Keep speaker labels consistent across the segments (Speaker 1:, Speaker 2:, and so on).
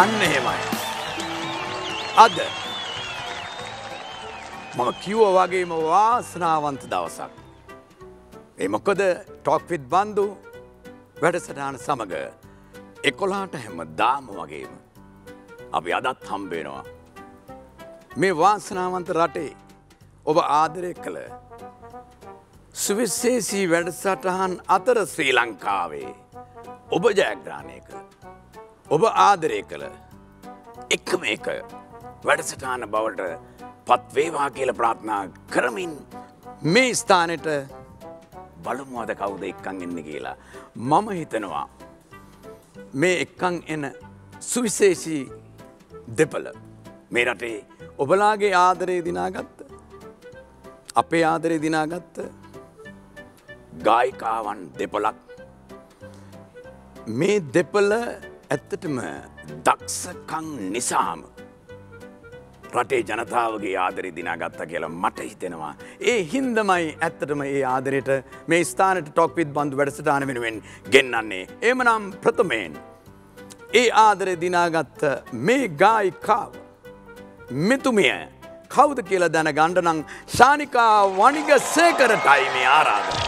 Speaker 1: අන්න එහෙමයි. අද මම කිව්වා වගේම වාසනාවන්ත දවසක්. ඒ මොකද ටොක් විත් බන්දු වැඩසටහන සමග 11ට හැමදාම වගේම අපි අදත් හම්බ වෙනවා. මේ වාසනාවන්ත රටේ ඔබ ආදරය කළ සුවිශේෂී වැඩසටහන් අතර ශ්‍රී ලංකාවේ ඔබ ජයග්‍රහණය කළ ඔබ ආදරය කළ එකම එක වැඩසටහන බවට පත්වේවා කියලා ප්‍රාර්ථනා කරමින් මේ ස්ථානෙට බලමු අද කවුද එක්කන් එන්නේ කියලා. මම හිතනවා මේ එක්කන් එන සුවිශේෂී දෙපළ මේ රටේ ඔබලාගේ ආදරේ දිනාගත්ත අපේ ආදරේ දිනාගත්ත ගායිකාවන් දෙපළක්. මේ දෙපළ ඇත්තටම දක්ෂකම් නිසාම රටේ ජනතාවගේ ආදරේ දිනාගත්තා කියලා මට හිතෙනවා. ඒ හින්දමයි ඇත්තටම ඒ ආදරයට මේ ස්ථානට ටොක් විත් බන්දු වැඩසටහන වෙනුවෙන් ගෙන්නන්නේ. එමනම් ප්‍රථමයෙන් ඒ ආදරේ දිනාගත්ත මේ ගායිකාව මෙතුමිය කවුද කියලා දැනගන්න නම් ශානිකා වනිගසේකරටයි මේ ආරාධනය.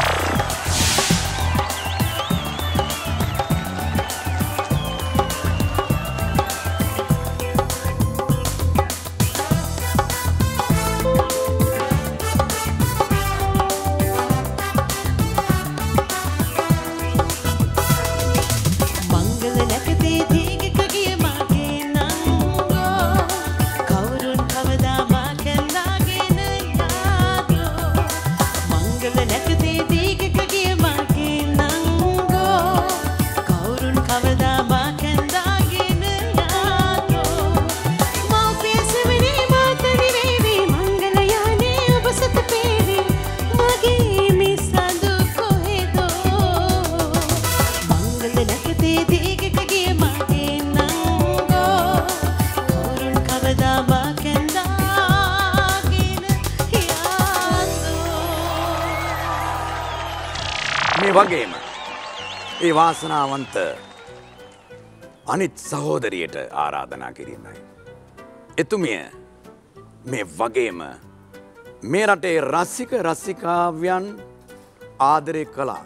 Speaker 1: වගේම ඒ වාසනාවන්ත අනිත් සහෝදරියට ආරාධනා කිරීමයි. එතුමිය මේ වගේම මේ රටේ රසික රසිකාවයන් ආදරය කළා.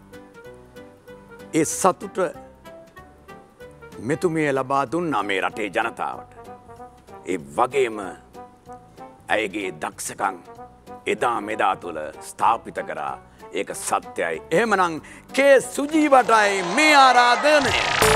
Speaker 1: ඒ සතුට මෙතුමිය ලබා දුන්නා මේ රටේ ජනතාවට. ඒ වගේම ඇයගේ දක්ෂකම් එදා මෙදා තුළ ස්ථාපිත කරා. ඒක සත්‍යයි. එහෙමනම් කේ සුජීවටයි මේ ආරාධනය.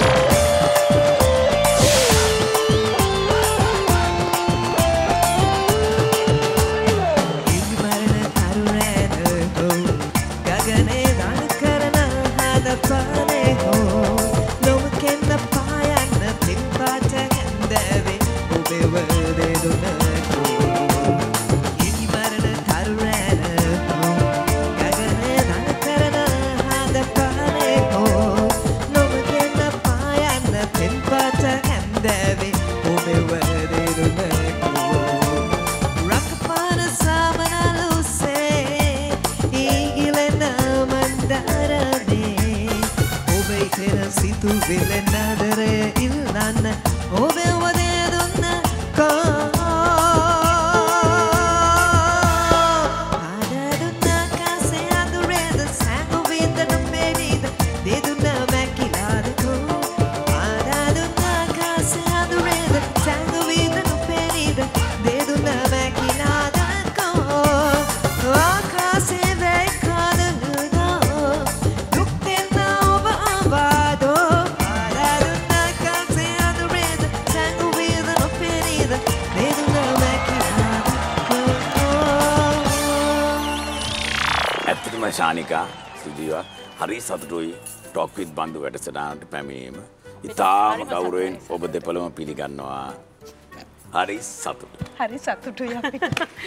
Speaker 1: ශානිකා සුජීවා හරි සතුටුයි ටොක් විත් බන්දු වැඩසටහනට පැමිණීම. ඉතාම ගෞරවයෙන් ඔබ දෙපළම පිළිගන්නවා. හරි සතුටුයි.
Speaker 2: හරි සතුටුයි අපි.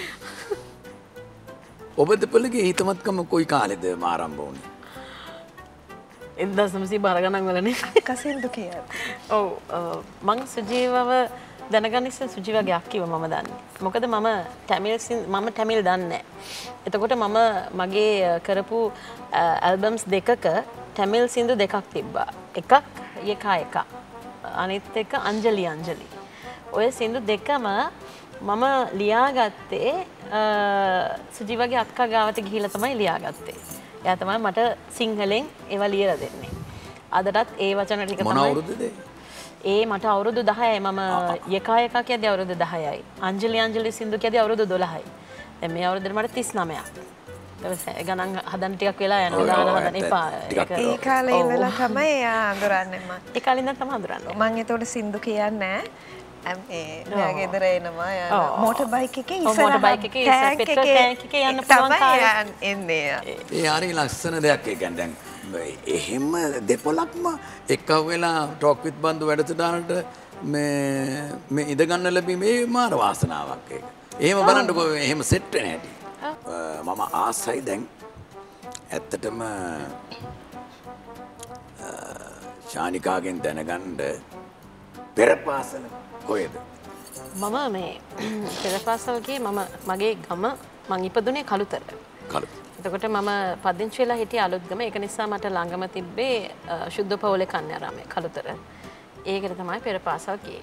Speaker 1: ඔබ දෙපළගේ හිතමත්කම කොයි කාලෙද ආරම්භ වුණේ?
Speaker 3: 1900 ගණන් වලනේ.
Speaker 2: කසින්දු කියලා.
Speaker 3: ඔව් මං සුජීවව දැනගන්න ඉස්සෙල් සුජීවගේ අක්කිව මම දන්නේ. මොකද මම ටැමිල් දන්නේ නැහැ. එතකොට මම මගේ කරපු ඇල්බම්ස් දෙකක ටැමිල් සින්දු දෙකක් තිබ්බා. එකක් යකා එකා. අනිත් එක අංජලි. ඔය සින්දු දෙකම මම ලියාගත්තේ සුජීවගේ අක්කා ගාවට ගිහිල්ලා තමයි ලියාගත්තේ. එයා තමයි මට සිංහලෙන් ඒවා ලියලා දෙන්නේ. අදටත් ඒ වචන ටික තමයි.
Speaker 1: මොන අවුරුද්දද? ඒ
Speaker 3: මට අවුරුදු 10යි. මම යකා කියද්දී අවුරුදු 10යි. අංජලි සින්දු කියද්දී අවුරුදු 12යි. දැන් මේ අවුරුද්දේ මට 39ක්. ඊට ගණන් හදන්න ටිකක් වෙලා යනවා. දාන හදන්න එපා.
Speaker 2: ඒ කාලේ ඉඳලා තමයි එයා අඳුරන්නේ මම.
Speaker 3: ඒ කාලේ ඉඳන් තමයි අඳුරන්නේ.
Speaker 2: මම ඒතකොට සින්දු කියන්නේ නෑ. ගෙදර එනවා මෝටර් බයික් එකේ
Speaker 3: මෝටර් බයික් එකේ පෙට්‍රල් ටැංක් එකේ යන්න පුළුවන් තාලේ
Speaker 2: එන්නේ.
Speaker 1: ඒ හරි ලස්සන දෙයක්. ඒ කියන්නේ දැන් එහෙම දෙපොලක්ම එක්ක වෙලා ටොක් විත් බන්දු වැඩසටහනට මේ ඉඳ ගන්න ලැබීමේ මාර වාසනාවක් ඒක. එහෙම බලන්නකෝ එහෙම සෙට් වෙන හැටි. මම ආසයි දැන් ඇත්තටම ශානිකාගෙන් දැනගන්න පෙරපාසල කොහෙද?
Speaker 3: මම මේ පෙරපාසල ගියේ මගේ ගම මං ඉපදුනේ කළුතර. එතකොට මම පදිංචි වෙලා හිටියේ අලුත්ගම. ඒක නිසා මට ළඟම තිබ්බේ ශුද්ධ පවුලේ කන්‍යාරාමයේ කළුතර. ඒකට තමයි පෙරපාසල් ගියේ.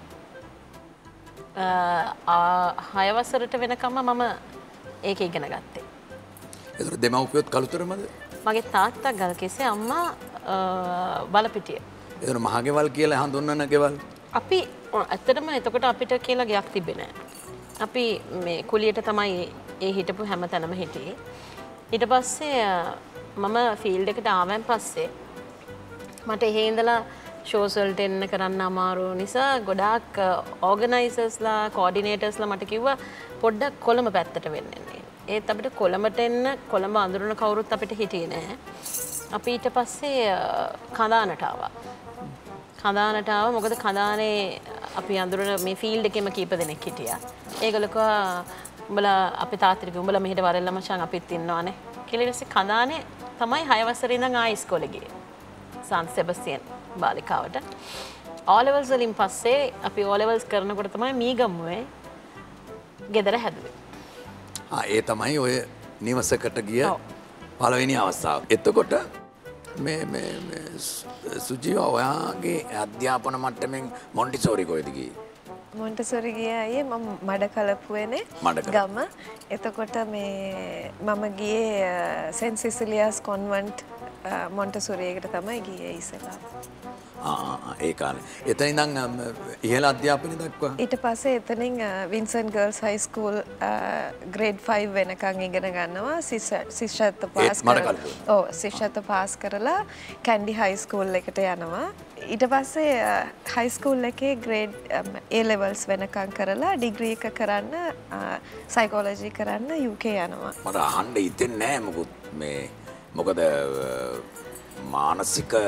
Speaker 3: 6 වසරට වෙනකම්ම මම ඒක ඉගෙන ගත්තේ.
Speaker 1: ඒතර දෙමව්පියොත් කළුතරමද?
Speaker 3: මගේ තාත්තා ගල්කිස්සේ අම්මා බලපිටිය.
Speaker 1: ඒතර මහගෙවල් කියලා හඳුන්වන ගෙවල්.
Speaker 3: අපි ඇත්තටම එතකොට අපිට කියලා ගයක් තිබෙන්නේ නැහැ. අපි මේ කුලියට තමයි ඒ හිටපු හැම තැනම හිටියේ. ඊට පස්සේ මම ෆීල්ඩ් එකට ආවන් පස්සේ මට එහෙ ඉඳලා ෂෝස් වලට එන්න කරන්න අමාරු නිසා ගොඩාක් ඕගනයිසර්ස්ලා කෝඩිනේටර්ස්ලා මට කිව්වා පොඩ්ඩක් කොළඹ පැත්තට වෙන්න එන්න. ඒත් අපිට කොළඹට එන්න කොළඹ අඳුරන කවුරුත් අපිට හිටියේ නැහැ. අපි ඊට පස්සේ කඳානට ආවා. කඳානට ආවා මොකද කඳානේ අපි අඳුරන මේ ෆීල්ඩ් එකෙම කීප දෙනෙක් හිටියා. ඒගොල්ලෝ කිව්වා උඹලා අපේ තාත්තට කිව්වා උඹලා මෙහෙට වරෙල්ල මචං අපිත් ඉන්නවානේ. කියලා ඊට පස්සේ කඳානේ තමයි 6 වසරේ ඉඳන් ආයෙ ඉස්කෝලේ ගියේ. සාන්ත සෙබස්තියන් බාලිකාවට. O levels වලින් පස්සේ අපි O levels කරනකොට තමයි මීගම්මුවේ ගෙදර හැදුවේ.
Speaker 1: ඒ තමයි ඔය නිවසකට ගිය පළවෙනි අවස්ථාව. එතකොට මේ සුජීව ඔයාගේ අධ්‍යාපන මට්ටමින් මොන්ටිසෝරි කොහෙද ගියේ?
Speaker 2: මොන්ටිසෝරි ගියේ අයියේ මම මඩකලපුවේනේ ගම. එතකොට මේ මම ගියේ සෙන්ට් සිසිලියාස් කොන්වෙන්ට් මොන්ටිසෝරි එකට තමයි ගියේ ඉස්සෙල්ලා.
Speaker 1: ඒ කාලේ. එතන ඉඳන් ඉහළ අධ්‍යාපනය දක්වා.
Speaker 2: ඊට පස්සේ එතනින් Vincent girls high school grade 5 වෙනකන් ඉගෙන ගන්නවා. ශිෂ්‍යත්ව පාස් කරලා. ඔව් ශිෂ්‍යත්ව පාස් කරලා කැන්ඩි හයි ස්කූල් එකට යනවා. ඊට පස්සේ හයි ස්කූල් එකේ ග්‍රේඩ් A levels වෙනකන් කරලා ඩිග්‍රී එක කරන්න සයිකොලොජි කරන්න UK යනවා.
Speaker 1: මට අහන්න හිතෙන්නේ නැහැ මොකද මානසික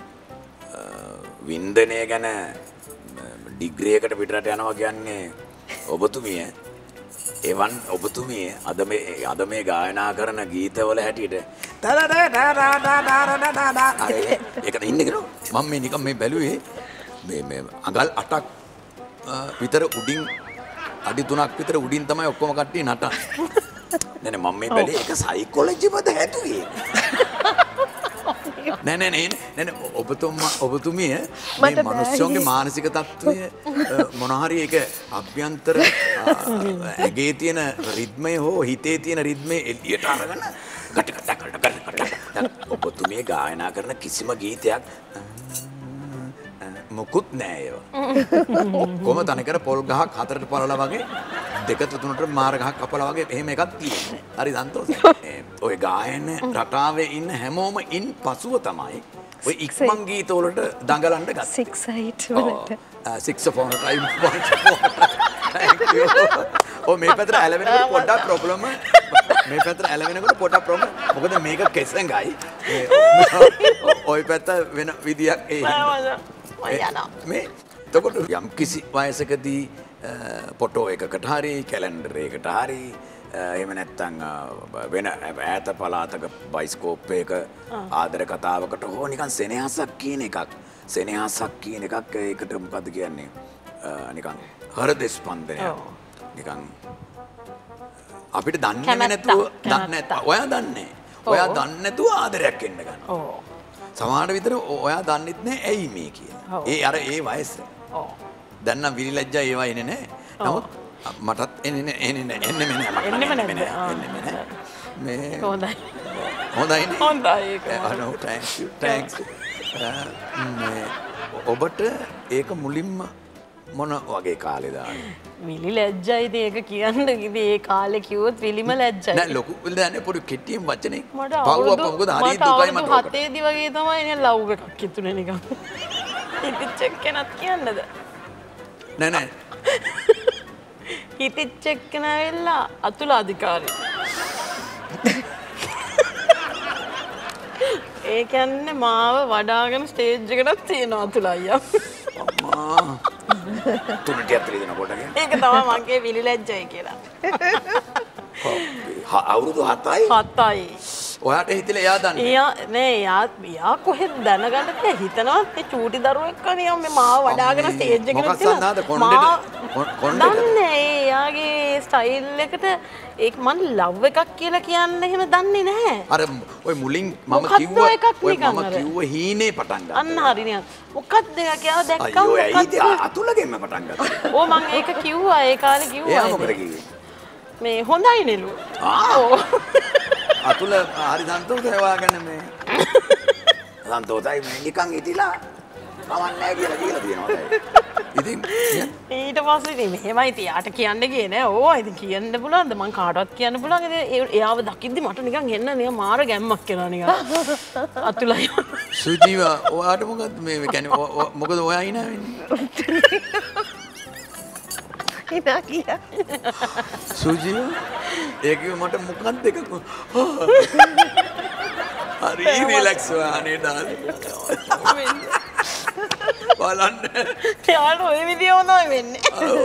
Speaker 1: වින්දනය ගැන ඩිග්‍රී එකට පිටරට යනවා කියන්නේ ඔබතුමිය එවන් ඔබතුමිය අද මේ ගායනා කරන ගීතවල හැටියට ඒකට ඉන්නේ කියලා මම මේ නිකන් මේ බැලුවේ මේ අඟල් 8ක් විතර උඩින් අඩි 3ක් විතර උඩින් තමයි ඔක්කොම කට්ටිය නටන්නේ නෑ මම මේ බැලුවේ ඒක සයිකොලොජි මත හැදුවේ නෑ ඔබතුමිය මේ මනුෂ්‍යයන්ගේ මානසික තත්ත්වය මොන හරි ඒක අභ්‍යන්තර ඇගේ තියෙන රිද්මය හෝ හිතේ තියෙන රිද්මය එළියට අරගෙන ඔබතුමිය ගායනා කරන කිසිම ගීතයක් මොකුත් නෑ ඒවා. ඔක්කොම තනිකර පොල් ගහක් හතරට පලලා වගේ දෙකට තුනට මාර ගහක් කපලා වගේ එහෙම එකක් තියෙනවා. හරි සන්තෝෂයි. ඔය ගායන රටාවේ ඉන්න හැමෝම ඉන් පසුව තමයි ඔය ඉක්මන් ගීත වලට දඟලන්න ගත්තේ.
Speaker 2: 6-8 වලට.
Speaker 1: 6-4 time. ඔය මේ පැත්තට ඇලවෙනකොට පොඩ්ඩක් ප්‍රොබ්ලම් මේ පැත්තට ඇලවෙනකොට පොඩ්ඩක් ප්‍රොබ්ලම්. මොකද මේක කෙසඟයි. ඔය පැත්ත වෙන විදියක් ඒ මේ එතකොට යම් කිසි වයසකදී ෆොටෝ එකකට හරි කැලෙන්ඩර් එකකට හරි එහෙම නැත්නම් වෙන ඈත පළාතක බයිස්කෝප් එක ආදර කතාවකට හෝ නිකන් සෙනෙහසක් කියන එකක් ඒකට මොකද්ද කියන්නේ නිකන් හෘද ස්පන්දනය නිකන් අපිට දන්නේ නැතුව ඔයා දන්නේ නැතුව ආදරයක් එන්න ගන්නවා. සමහර විතර ඔයා දන්නෙත් නෑ ඇයි මේ කියලා. ඒ අර ඒ වයස.
Speaker 3: ඔව්.
Speaker 1: දැන් නම් විරිලැජ්ජා ඒවා එන්නේ නෑ. නමුත් මටත් එන්නේ නෑ. මේ
Speaker 3: හොඳයි.
Speaker 1: හොඳයි.
Speaker 3: හොඳයි ඒක.
Speaker 1: අනෝ thanks you. මේ ඔබට ඒක මුලින්ම මොන වගේ කාලේ දාන්නේ?
Speaker 3: විලි ලැජ්ජයිද ඒක කියන්න ඉතින් ඒ කාලේ කිව්වොත් විලිම ලැජ්ජයි.
Speaker 1: නෑ ලොකු දැන්නේ පොඩි කෙටියෙන් වචනේ.
Speaker 3: මට
Speaker 1: පව්ව මොකද හරි දුකයි මට.
Speaker 3: 7 දී වගේ තමයි නේ ලව් එකක් හිතුනේ නිකන්. හිතෙච්ච කෙනත් කියන්නද?
Speaker 1: නෑ.
Speaker 3: හිතෙච්ච කෙනා ඇවිල්ලා අතුල අධිකාරී. ඒ කියන්නේ මාව වඩාගෙන ස්ටේජ් එකටත් තියෙනවා අතුල අයියා.
Speaker 1: අම්මා. තුනට ඇතුලේ දෙන කොටගෙන.
Speaker 3: ඒක තමයි මගේ විලි ලැජ්ජයි කියලා.
Speaker 1: අවුරුදු 7යි.
Speaker 3: 7යි.
Speaker 1: ඔයාට හිතලා එයා දන්නේ.
Speaker 3: එයා කොහෙද දැනගන්න බෑ හිතනවා ඒ චූටි දරුවෙක් කනියම් මේ මාව වඩාගෙන ස්ටේජ් එකට
Speaker 1: මොකක් සන්නාද කොණ්ඩෙට
Speaker 3: දන්නේ එයාගේ ස්ටයිල් එකට ඒක මන් ලව් එකක් කියලා කියන්න එහෙම දන්නේ නැහැ.
Speaker 1: අර ඔය මුලින් මම කිව්ව හීනේ පටන් ගත්තා.
Speaker 3: අන්න හරිනේ. මොකක්ද ඒක කියලා දැක්කම
Speaker 1: මොකක්ද අතුලගෙන්ම පටන් ගත්තා.
Speaker 3: ඕ මම ඒක කිව්වා ඒ කාලේ කිව්වා.
Speaker 1: එයා මොකද කිව්වේ?
Speaker 3: මේ හොඳයි නෙලු.
Speaker 1: අතුල හරි සන්තෝෂයි ඔයාගෙන මේ සන්තෝෂයි මේ නිකන් හිටිලා කවන්නේ කියලා තියෙනවා. ඉතින්
Speaker 3: ඊට පස්සේ ඉතින් මෙහෙමයි තියාට කියන්න ගියේ නෑ. ඕවා ඉතින් කියන්න පුළුවන්ද? මං කාටවත් කියන්න පුළුවන්. ඉතින් එයාව දකිද්දි මට නිකන් එන්න නිකන් මාර ගැම්මක් එනවා නිකන්. අතුලයි.
Speaker 1: සුජීව ඔයාට මොකද මේ කියන්නේ මොකද ඔයා hina වෙන්නේ?
Speaker 2: hina කියා.
Speaker 1: සුජීව ඒක මට මොකක්ද එකක් හරි රිලැක්ස් වුණානේ ඩාලි. බලන්න.
Speaker 3: යාළුවෝ ඔය විදිය මොනවයි වෙන්නේ?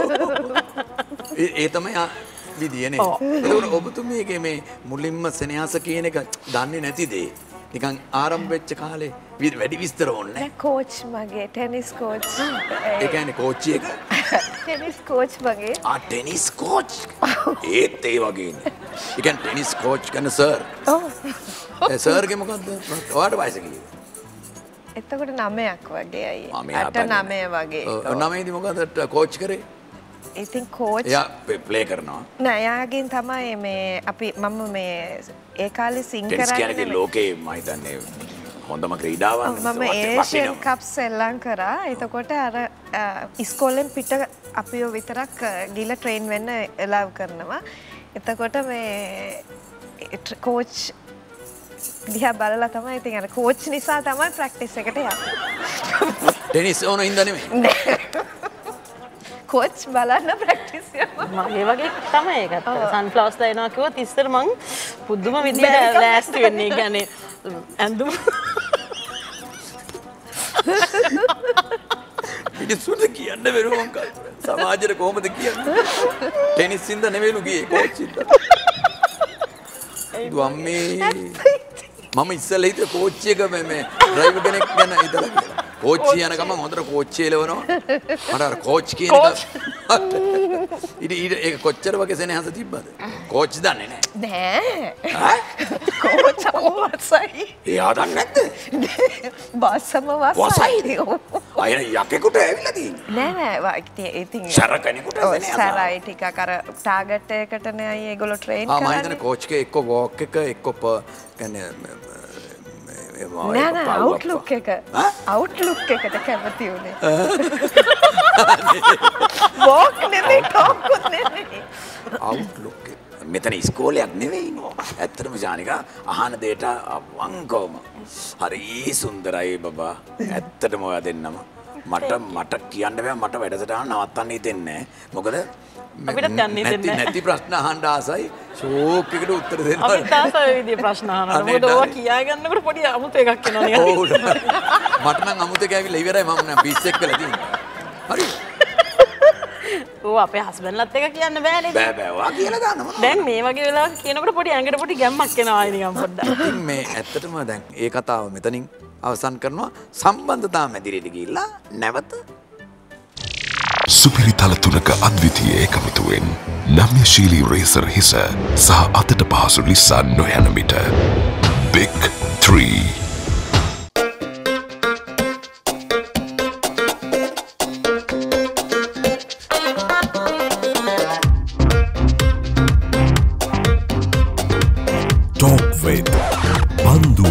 Speaker 1: ඒ තමයි විදියනේ. ඒකට ඔබතුමියගේ මේ මුලින්ම සෙනෙහස කියන එක දන්නේ නැතිද? නිකන් ආරම්භ වෙච්ච කාලේ වැඩි විස්තර ඕනේ නැහැ.
Speaker 2: කෝච් මගේ ටෙනිස් කෝච්.
Speaker 1: ඒ කියන්නේ කෝච්චි එක.
Speaker 2: ටෙනිස් කෝච් මගේ.
Speaker 1: Tennis coach. ඒත් ඒ වගේනේ. ඒ කියන්නේ ටෙනිස් කෝච් කරන සර්.
Speaker 2: ඔව්.
Speaker 1: ඒ සර්ගේ මොකද්ද? ඔයාට වයස කීයද?
Speaker 2: එතකොට 9ක් වගේ අයියේ. 8 9 වගේ.
Speaker 1: 9 දී මොකද කෝච් කරේ?
Speaker 2: ඉතින් කෝච්
Speaker 1: එයා ප්ලේ කරනවා.
Speaker 2: නෑ එයාගෙන් තමයි මේ අපි මම මේ ඒ කාලේ සිං කරන්නේ
Speaker 1: ලෝකේ මම හිතන්නේ හොඳම ක්‍රීඩාවක්.
Speaker 2: මම ඒෂියන් කප් සෙල්ලම් කරා. එතකොට අර ඉස්කෝලෙන් පිට අපිව විතරක් ගිහලා ට්‍රේන් වෙන්න එලාව් කරනවා. එතකොට මේ කෝච් දිහා බලලා තමයි ඉතින් අර කෝච් නිසා තමයි ප්‍රැක්ටිස් එකට යන්නේ.
Speaker 1: ටෙනිස් ඕන හින්දා නෙමෙයි.
Speaker 2: කෝච් බලන්න ප්‍රැක්ටිස් යනවා.
Speaker 3: මගේ වගේ තමයි ඒකත්. සන්ෆ්ලවර්ස් දානවා කිව්වොත් ඉස්සර මං පුදුම විදියට ලෑස්ති වෙන්නේ. කියන්නේ ඇඳුම
Speaker 1: මිනිස්සුන්ට කියන්න බැරුව මං සමාජයට කොහොමද කියන්නේ? ටෙනිස් හින්දා නෙවෙයිලු ගියේ කෝච් හින්දා. දුම්මේ මම ඉස්සෙල්ලා හිතුවේ කෝච්චි එක මේ ඩ්‍රයිවර් කෙනෙක් ගැන හිතලා කියලා. කෝච්චි යන ගමන් හොඳට කෝච්චි එලවනවා. මට අර කෝච් කියන එක ඉතින් ඒක කොච්චර වගේ සෙනෙහස තිබ්බද? කෝච් දන්නේ නැහැ.
Speaker 2: නෑ. කෝච් වසයි.
Speaker 1: එයා දන්නේ නැද්ද?
Speaker 2: බස්සම වසයි.
Speaker 1: අයන යකෙකුට ඇවිල්ලා තියෙන්නේ.
Speaker 2: නෑ ඉතින්
Speaker 1: සරකෙනෙකුට සෙනෙහස.
Speaker 2: සරයි ටිකක් අර ටාගට් එකකටනේ අය ඒගොල්ලෝ ට්‍රේන්
Speaker 1: කරන්නේ.
Speaker 2: කරන්නේ.
Speaker 1: මම හිතන්නේ කෝච් එක එක්ක වෝක් එක එක්ක කියන්නේ
Speaker 2: නෑ අවුට්ලුක් එක අවුට්ලුක් එකට කැමති උනේ. වෝක් නෙමෙයි ටෝක්කුත් නෙමෙයි.
Speaker 1: අවුට්ලුක් මෙතන ඉස්කෝලයක් නෙවෙයි. ඇත්තටම ජානිකා අහන දෙයට වංගවම හරි සුන්දරයි බබා. ඇත්තටම ඔයා දෙන්නම මට කියන්න බෑ මට වැඩසටහන නවත්තන්න හිතෙන්නේ නැහැ. මොකද
Speaker 3: අපිට යන්න හිතෙන්නේ
Speaker 1: නැති ප්‍රශ්න අහන්න ආසයි ෂෝක් එකට උත්තර දෙන්න.
Speaker 3: අපිට ආසයි විදිහේ ප්‍රශ්න අහනවා. මොකද ඔයා කියා ගන්නකොට පොඩි අමුතු එකක් එනවා නිකන්.
Speaker 1: ඔව්. මට නම් අමුතු එකක් ඇවිල්ලා ඉවරයි මම නම් පිස්සෙක් වෙලා තියෙන්නේ. හරි.
Speaker 3: ඔව් අපේ හස්බන්ඩ්ලත් එක කියන්න බෑනේ.
Speaker 1: බෑ ඔයා කියලා ගන්න මොනවා.
Speaker 3: දැන් මේ වගේ වෙලාවක කියනකොට පොඩි ඇඟට පොඩි ගැම්මක් එනවා නිකන් පොඩ්ඩක්.
Speaker 1: ඉතින් මේ ඇත්තටම දැන් ඒ කතාව මෙතනින් අවසන් කරනවා. සම්බන්ධතාව මැදිරියට ගිහිල්ලා නැවත
Speaker 4: සුපිරි තල තුනක අද්විතීය එකමුතුවෙන් නම්‍යශීලී රේසර් හිස සහ අතට පහසු ලිස්සා නොයන මිට Big 3 Talk with Bandu.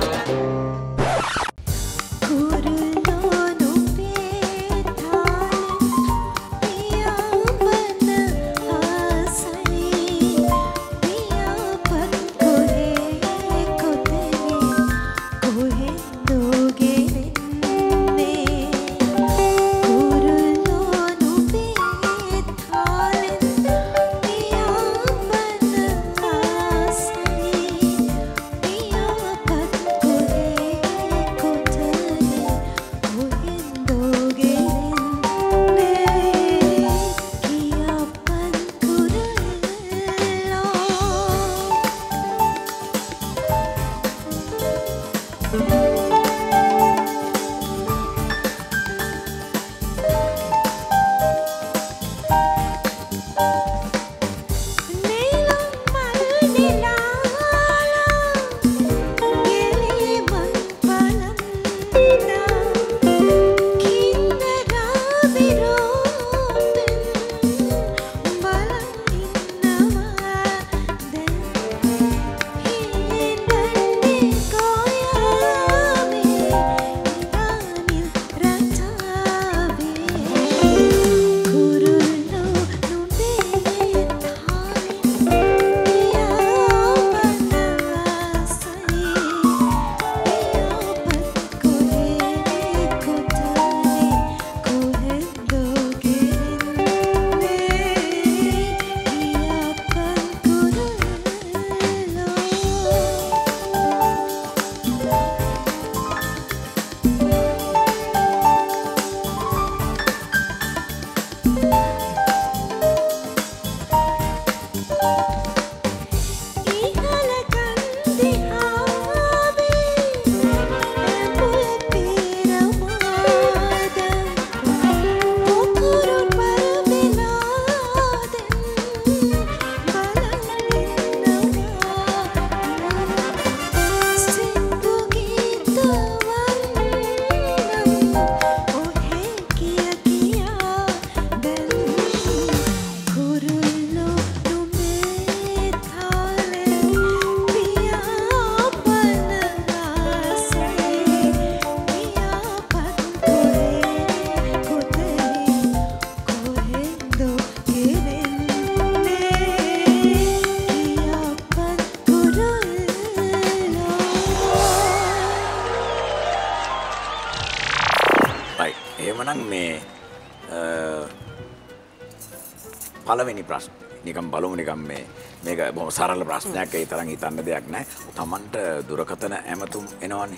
Speaker 1: පළවෙනි ප්‍රශ්න නිකම් බලමු නිකම් මේක බොහොම සරල ප්‍රශ්නයක් ඒ තරම් හිතන්න දෙයක් නැහැ. තමන්ට දුරකථන ඇමතුම් එනවනේ.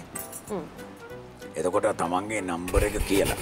Speaker 1: එතකොට තමන්ගේ නම්බර එක කියලා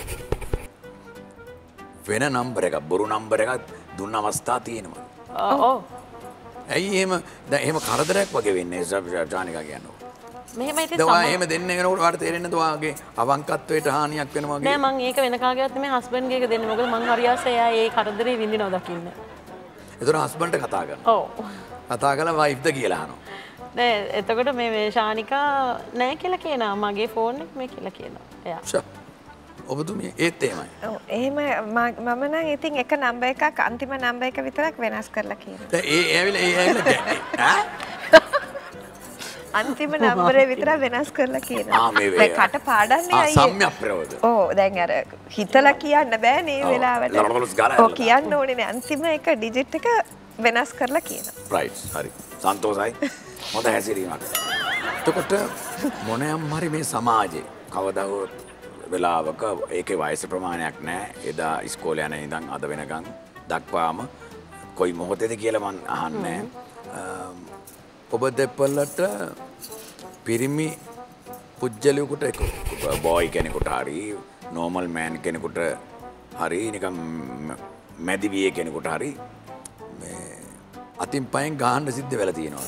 Speaker 1: වෙන නම්බර එකක් බොරු නම්බර එකක් දුන්න අවස්ථා තියෙනවා.
Speaker 3: ඔව්.
Speaker 1: ඇයි එහෙම කරදරයක් වගේ වෙන්නේ ජානිකා කියන්නේ.
Speaker 3: මෙහෙම ඉතින්
Speaker 1: දවා එහෙම දෙන්න වෙනකොට වාට තේරෙන්නේ ඔයාගේ අවංකත්වයට හානියක් වෙනවා වගේ.
Speaker 3: නෑ මං ඒක වෙන කාගේවත් නෙමෙයි හස්බන්ඩ්ගේ එක දෙන්නේ. මොකද මං හරියස්සේ එයා ඒ කරදරේ විඳිනවා දකින්න.
Speaker 1: ඒතර හස්බන්ඩ්ට කතා කරනවා.
Speaker 3: ඔව්.
Speaker 1: කතා කරලා වයිෆ්ද කියලා අහනවා.
Speaker 3: නෑ එතකොට මේ ශානිකා නෑ කියලා කියනවා. මගේ ෆෝන් එක මේ කියලා කියනවා. එයා.
Speaker 1: ඔබතුමිය ඒත් එහෙමයි.
Speaker 2: ඔව් එහෙම මම නම් ඉතින් එක නම්බර් එකක් අන්තිම නම්බර් එක විතරක් වෙනස් කරලා කියනවා.
Speaker 1: දැන් ඒ ඇවිල්ලා ඈ
Speaker 2: අන්තිම නම්බරේ විතර වෙනස් කරලා කියනවා. මේ කට පාඩන්නේ අයියේ.
Speaker 1: සම්‍යක් ප්‍රවද.
Speaker 2: ඔව් දැන් අර හිතලා කියන්න බෑ නේ වෙලාවට. ඔව් කියන්න ඕනේ නේ අන්තිම එක ඩිජිට් එක වෙනස් කරලා කියනවා.
Speaker 1: රයිට් හරි. සන්තෝෂයි. හොඳ හැසිරීමක්. එතකොට මොනෑම් හරි මේ සමාජේ කවදා හෝ වෙලාවක ඒකේ වයස ප්‍රමාණයක් නැහැ. එදා ඉස්කෝලේ යන ඉඳන් අද වෙනකන් දක්වාම කොයි මොහොතේද කියලා මම අහන්නේ. ඔබ දෙපළට පිරිමි පුජ්‍යලයකට එක බෝයි කෙනෙකුට හරි නෝමල් මෑන් කෙනෙකුට හරි නිකම් මැදිවිය කෙනෙකුට හරි මේ අතින් පයෙන් ගහන්න සිද්ධ වෙලා තියෙනවා.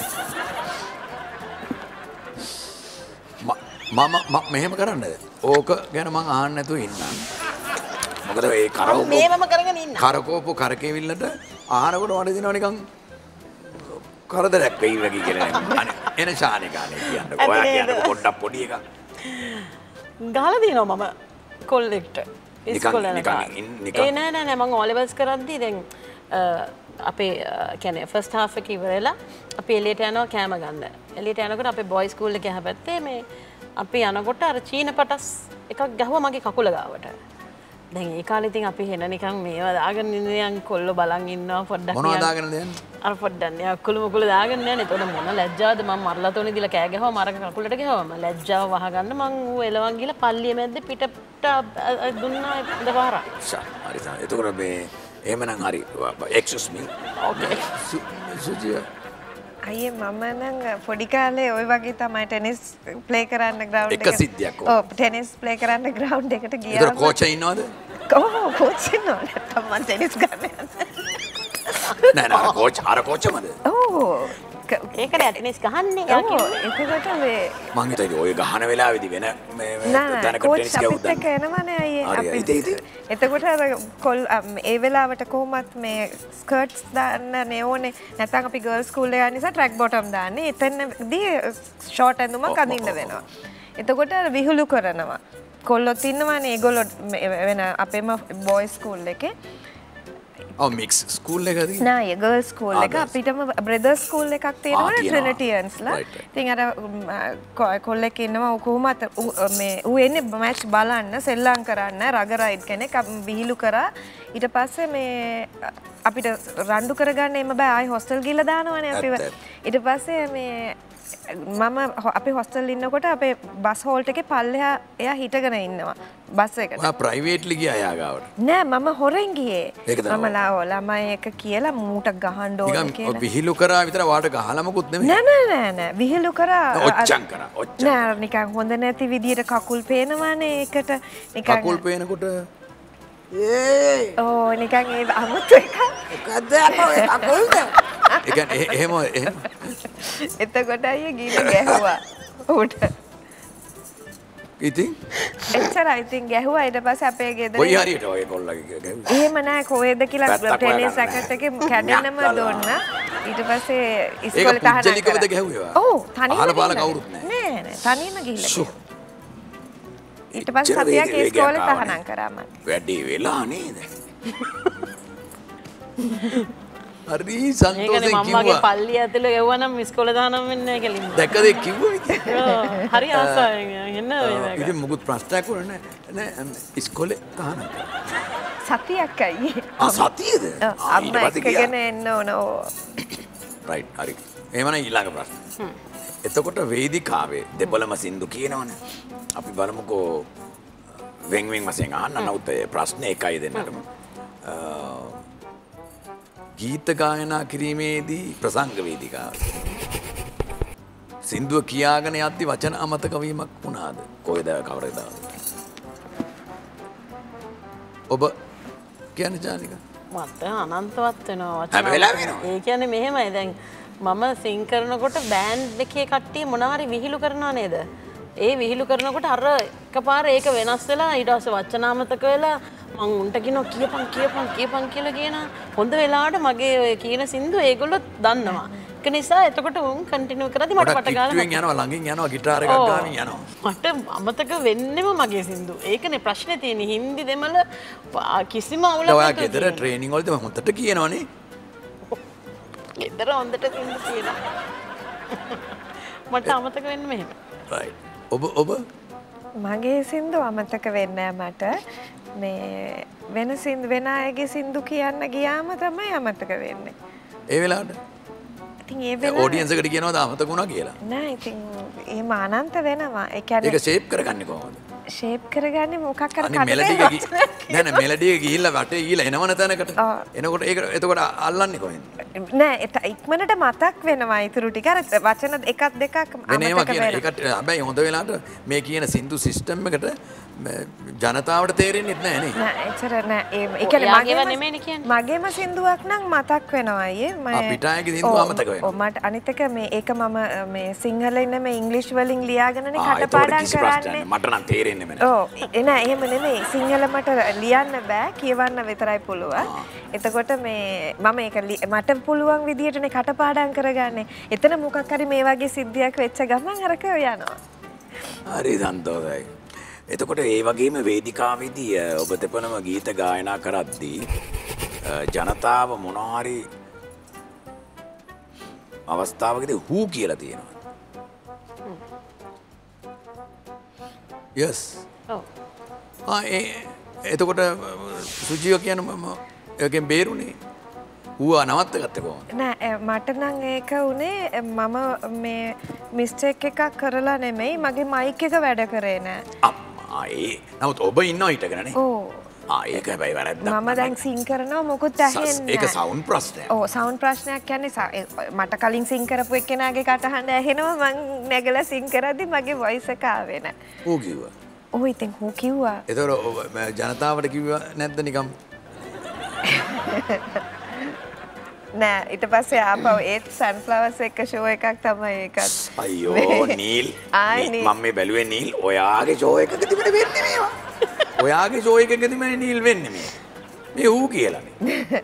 Speaker 1: මම මෙහෙම කරන්නද? ඕක ගැන මං අහන්න නැතුව ඉන්නම්. මොකද ඒ
Speaker 3: මේවම කරගෙන ඉන්න.
Speaker 1: කරකෝපු කරකෙවිල්ලට ආහනකොට මට දෙනවා නිකන් කරදරයක් වෙයි වගේ කියලා එන ශානිකානේ කියන්න. ඔයා කියන්න පොඩ්ඩක් පොඩි එකක්.
Speaker 3: ගහලා දිනවා මම කොල්ලෙක්ට ඉස්කෝලේ යනකම්. නෑ මම O levels කරද්දී දැන් අපේ කියන්නේ ෆස්ට් හාෆ් එක ඉවරලා අපි එළියට යනවා කෑම ගන්න. එළියට යනකොට අපේ බොයි ස්කූල් එකේ හැපැත්තේ මේ අපි යනකොට අර චීන පටස් එකක් ගහුවා මගේ කකුල ගාවට. දැන් ඒ කාලේ ඉතින් අපි හෙන නිකන් මේවා දාගෙන ඉන්න කොල්ල බලන් ඉන්නවා පොඩ්ඩක්.
Speaker 1: මොනවද දාගෙන යන්නේ?
Speaker 3: අර පොඩ්ඩක් නේ අකුළු මුකුළු දාගෙන යන්නේ. එතකොට මොන ලැජ්ජාවද මම මරලා තෝනේ දීලා කෑ ගැහුවා මරක කකුලට ගැහුවා. ලැජ්ජාව වහගන්න මං ඌ එලවන් ගිහලා පල්ලිය මැද්දේ පිටට දුන්නා දෙපාරක්.
Speaker 1: හරි තමයි. එතකොට මේ එහෙමනම් හරි. excuse me.
Speaker 3: Okay.
Speaker 1: සුජිය
Speaker 2: අයියේ මම නම් පොඩි කාලේ ওই වගේ තමයි ටෙනිස් ප්ලේ කරන්න ග්‍රවුන්ඩ් එකට.
Speaker 1: එක සිද්ධියක්
Speaker 2: ඔව් ටෙනිස් ප්ලේ කරන්න ග්‍රවුන්ඩ් එකට ගියා.
Speaker 1: ඒතර කෝච් ඉන්නවද?
Speaker 2: කෝච් ඉන්නව නැත්තම් මම ටෙනිස් ගන්න යනවා.
Speaker 1: නෑ අර කෝච්මද?
Speaker 2: ඔව්.
Speaker 3: ඒකනේ ටෙනිස් ගහන්නේ.
Speaker 2: එතකොට මේ
Speaker 1: මං හිතුවේ ඔය ගහන වෙලාවේදී වෙන මේ
Speaker 2: නෑ
Speaker 1: දැනක
Speaker 2: කෝච්
Speaker 1: ටෙනිස්
Speaker 2: අපිත්
Speaker 1: ගහුවා.
Speaker 2: එක්ක එනවනේ අයියේ.
Speaker 1: හරි, ඉතින්.
Speaker 2: එතකොට අර ඒ වෙලාවට කොහොමත් මේ ස්කර්ට්ස් දාන්න ඕනේ. නැත්නම් අපි ගර්ල්ස් ස්කූල් එකේ යන නිසා ට්‍රැක් බොටම් දාන්නේ. එතනදී ෂෝට් ඇඳුමක් අඳින්න වෙනවා. එතකොට අර විහිළු කරනවා. කොල්ලොත් ඉන්නවනේ ඒගොල්ලෝ වෙන අපේම බොයිස් ස්කූල් එකේ.
Speaker 1: ඔව් මික්ස් ස්කූල් එකද?
Speaker 2: නෑ ගර්ල්ස් ස්කූල් එක අපිටම බ්‍රදර්ස් ස්කූල් එකක් තියෙනවනේ ට්‍රිනිටියන්ස්ලා. ඉතින් අර කොල්ලෙක් ඉන්නවා ඌ කොහොමද මේ ඌ එන්නේ මැච් බලන්න සෙල්ලම් කරන්න රගරයිඩ් කෙනෙක් විහිළු කරා. ඊට පස්සේ මේ අපිට රණ්ඩු කරගන්න එම බෑ ආයි හොස්ටල් ගිහලා දානවනේ අපිව. ඊට පස්සේ මේ මම අපි හොස්ටල් ඉන්නකොට අපේ බස් හෝල්ට් එකේ පල්ලෙහා එයා හිටගෙන ඉන්නවා බස් එකට.
Speaker 1: මම ප්‍රයිවේට්ලි ගියා එයා ගාවට.
Speaker 2: නෑ මම හොරෙන් ගියේ.
Speaker 1: ඒක තමයි.
Speaker 2: මම ළමයි එක කියලා මූට ගහන්න ඕනේ කියලා.
Speaker 1: නිකන් විහිළු කරා විතර වාට ගහලා මොකුත් නෙමෙයි.
Speaker 2: නෑ විහිළු කරා.
Speaker 1: ඔච්චම් කරා. ඔච්චම්.
Speaker 2: නෑ නිකන් හොඳ නැති විදියට කකුල් පේනවානේ ඒකට නිකන්.
Speaker 1: කකුල් පේනකොට
Speaker 2: ඕ නිකන් ඒ අමුතු එක.
Speaker 1: මොකද්ද අපේ කකුල්ද? ඒ කියන්නේ එහෙම
Speaker 2: එතකොට අයියේ ගිහින් ගැහුවා. ඌට.
Speaker 1: ඉතින්
Speaker 2: එච්චරයි ඉතින් ගැහුවා ඊට පස්සේ අපේ ගෙදර
Speaker 1: කොයි හරියට ඔය කොල්ලගේ ගැහුවා.
Speaker 2: එහෙම නෑ කොහෙද කියලා
Speaker 1: පැත්තක්
Speaker 2: ටෙනිස්
Speaker 1: හොයාගන්න
Speaker 2: රැකට් එකේ කැඩෙනම දුන්න. ඊට පස්සේ
Speaker 1: ඒක
Speaker 2: ඉස්කෝලේ තහනම්
Speaker 1: පුජ්ජලිකවද ගැහුවා?
Speaker 2: ඔව් තනියම.
Speaker 1: අහල පාල කවුරුත් නෑ.
Speaker 2: නෑ තනියම ගිහිල්ලා. ඊට පස්සේ සතියක් ඉස්කෝලේ තහනම් කරා මම.
Speaker 1: වැඩි වෙලා නේද? හරි
Speaker 3: ඒකනේ
Speaker 1: සන්තෝෂෙන්
Speaker 3: මම්මගේ
Speaker 1: කිව්වා.
Speaker 3: පල්ලිය ඇතුළේ යවනම් ඉස්කෝලේ දානම් වෙන්නේ නැහැ කියලා ඉන්නවා.
Speaker 1: දැක්කද ඒ කිව්වා ඉතින්?
Speaker 3: හරි ආසාවෙන් එන්න මේ
Speaker 1: ඉතින් මුකුත් ප්‍රශ්නයක් වුණේ නෑ ඉස්කෝලේ තහනම් කරා.
Speaker 2: සතියක් අයියේ.
Speaker 1: සතියද?
Speaker 2: අම්මා එක්කගෙන එන්න ඕන.
Speaker 1: රයිට් හරි. එහෙමනම් ඊළඟ ප්‍රශ්න. එතකොට වේදිකාවේ දෙපළම සින්දු කියනවනේ. අපි බලමුකෝ වෙන් වශයෙන් අහන්න නමුත් ප්‍රශ්නේ එකයි දෙන්නටම. ගීත ගායනා කිරීමේදී ප්‍රසංග වේදිකාව. සින්දුව කියාගෙන යද්දි වචන අමතක වීමක් වුණාද? කොහෙද කවරේද? ඔබ කියන්නේ ජානික?
Speaker 3: මට අනන්තවත් වෙනවා
Speaker 1: හැම වෙලාවෙම වෙනවා.
Speaker 3: ඒ කියන්නේ මෙහෙමයි දැන් මම සිං කරනකොට බෑන්ඩ් එකේ කට්ටිය මොනවා හරි විහිළු කරනවා නේද? ඒ විහිළු කරනකොට අර එකපාර ඒක වෙනස් වෙලා ඊට පස්සේ වචන අමතක වෙලා මං උන්ට කියනවා කියපන් කියලා කියන හොඳ වෙලාවට මගේ ඔය කියන සින්දු ඒගොල්ලෝ දන්නවා. ඒක නිසා එතකොට උන් කන්ටිනියු කරද්දි මට වට ගාලා
Speaker 1: පිටුවෙන් යනවා ළඟින් යනවා ගිටාර එකක් ගාමින් යනවා.
Speaker 3: මට අමතක වෙන්නෙම මගේ සින්දු. ඒකනේ ප්‍රශ්නේ තියෙන්නේ හින්දි දෙමළ කිසිම අවුලක්
Speaker 1: ඔයා
Speaker 3: නැතුව
Speaker 1: ගෙදර ට්‍රේනින් වලදී මම හොඳට කියනවනේ.
Speaker 3: ගෙදර හොඳට සින්දු කියනවා. මට අමතක වෙන්නේ මෙහෙම.
Speaker 1: රයිට්. ඔබ
Speaker 2: මගේ සින්දු අමතක වෙන්නේ මට. මේ වෙන අයගේ සින්දු කියන්න ගියාම තමයි අමතක වෙන්නේ.
Speaker 1: ඒ වෙලාවට
Speaker 2: ඉතින් ඒ වෙලාවට
Speaker 1: ඔඩියන්ස් එකට කියනවාද අමතක වුණා කියලා?
Speaker 2: නෑ ඉතින් එහෙම අනන්ත වෙනවා. ඒ කියන්නේ
Speaker 1: ඒක ෂේප් කරගන්නේ කොහොමද?
Speaker 2: ෂේප් කරගන්නේ මොකක් හරි
Speaker 1: අනේ මෙලඩි එක නෑ මෙලඩි එක ගිහිල්ලා වටේ ගිහිල්ලා එනවන තැනකට. එනකොට ඒක එතකොට අල්ලන්නේ කොහෙන්ද?
Speaker 2: නෑ ඉක්මනට මතක් වෙනවා ඊටු ටික අර වචන එකක් දෙකක්
Speaker 1: වෙනේම කියන ඒකට හැබැයි හොඳ වෙලාවට මේ කියන සින්දු සිස්ටම් එකට ජනතාවට තේරෙන්නේ නැහැ නේ.
Speaker 2: නෑ එච්චර නෑ ඒ කියන්නේ මගේම සින්දුවක් නම් මතක් වෙනවා අයියේ මම
Speaker 1: පිටායගේ සින්දුව අමතක වෙනවා.
Speaker 2: ඔව් මට අනිත් එක මේ ඒක මම මේ සිංහලෙන් නෙමෙයි ඉංග්‍රීසි වලින් ලියාගෙනනේ කටපාඩම් කරන්නේ.
Speaker 1: මට නම් තේරෙන්නේ නැහැ.
Speaker 2: ඔව් නෑ එහෙම නෙමෙයි සිංහල මට ලියන්න බෑ කියවන්න විතරයි පුළුවන්. එතකොට මේ මම ඒක මට පුළුවන් විදිහටනේ කටපාඩම් කරගන්නේ. එතන මොකක් හරි මේ වගේ සිද්ධියක් වෙච්ච ගමන් අරක යනවා.
Speaker 1: හරි සන්තෝෂයි. එතකොට ඒ වගේම වේදිකාවේදී ඔබ දෙපළම ගීත ගායනා කරද්දී ජනතාව මොනහරි අවස්ථාවකදී හූ කියලා තියෙනවා. යස්.
Speaker 3: ඔව්.
Speaker 1: එතකොට සුජීව කියන ඒකෙන් බේරුනේ. ඌව නවත්ත ගත්තේ කොහොමද?
Speaker 2: නෑ මට නම් ඒක උනේ මම මේ මිස්ටේක් එකක් කරලා නෙමෙයි මගේ මයික් එක වැඩ කරේ නෑ.
Speaker 1: අම්මා නමුත් ඔබ ඉන්නවා හිටගෙනනේ.
Speaker 2: ඕ.
Speaker 1: ඒක හැබැයි වැරද්දක්.
Speaker 2: මම දැන් සිං කරනවා මොකුත් ඇහෙන්නේ
Speaker 1: ඒක සවුන්ඩ් ප්‍රශ්නයක්.
Speaker 2: ඔව් සවුන්ඩ් ප්‍රශ්නයක් කියන්නේ මට කලින් සිං කරපු එක්කෙනාගේ කටහඬ ඇහෙනවා මං නැගලා සිං කරද්දි මගේ වොයිස් එක ආවේ නෑ.
Speaker 1: ඌ කිව්වා.
Speaker 2: ඔව් ඉතින් ඌ කිව්වා.
Speaker 1: ඒතකොට ජනතාවට කිව්වා නැද්ද නිකම්?
Speaker 2: නෑ ඊට පස්සේ ආපහු ඒත් සන්ෆ්ලවර්ස් එක ෂෝ එකක් තමයි ඒකත්.
Speaker 1: අයියෝ නීල් මම මේ බැලුවේ නීල් ඔයාගේ ෂෝ එකකදී මට වෙන්නේ මේවා. ඔයාගේ ෂෝ එකකදී මම නීල් වෙන්නේ මේ ඌ කියලානේ.